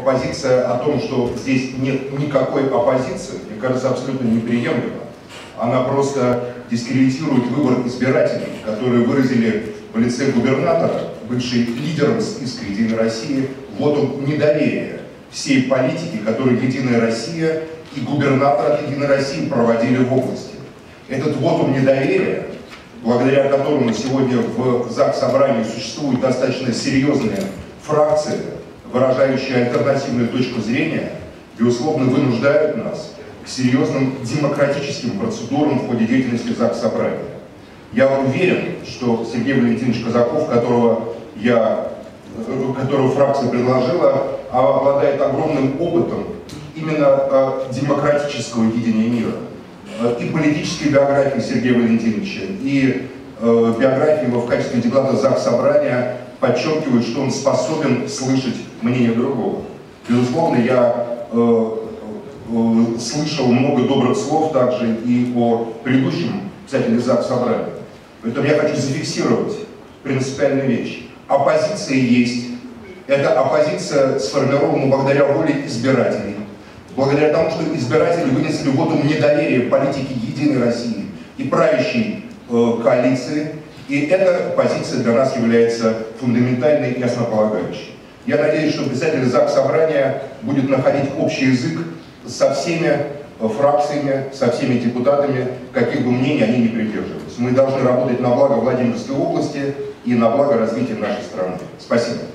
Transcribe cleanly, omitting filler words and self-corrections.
позиция о том, что здесь нет никакой оппозиции, мне кажется, абсолютно неприемлема. Она просто дискредитирует выбор избирателей, которые выразили в лице губернатора, бывший лидером списка «Единой России», вотум недоверия всей политики, которую «Единая Россия» и губернатор от «Единой России» проводили в области. Этот вотум недоверия, благодаря которому сегодня в Заксобрании существуют достаточно серьезные фракции, выражающие альтернативную точку зрения, безусловно, вынуждают нас к серьезным демократическим процедурам в ходе деятельности Заксобрания. Я уверен, что Сергей Валентинович Казаков, которого фракция предложила, обладает огромным опытом именно демократического видения мира. И политической биографии Сергея Валентиновича, и биографии его в качестве депутата Заксобрания подчеркивают, что он способен слышать мнение другого. Безусловно, я слышал много добрых слов также и о предыдущем председателе Заксобрания. Поэтому я хочу зафиксировать принципиальную вещь. Оппозиция есть. Эта оппозиция сформирована благодаря воле избирателей. Благодаря тому, что избиратели вынесли вотум недоверия политике «Единой России» и правящей коалиции. И эта позиция для нас является фундаментальной и основополагающей. Я надеюсь, что председатель Заксобрания будет находить общий язык со всеми фракциями, со всеми депутатами, каких бы мнений они ни придерживались. Мы должны работать на благо Владимирской области и на благо развития нашей страны. Спасибо.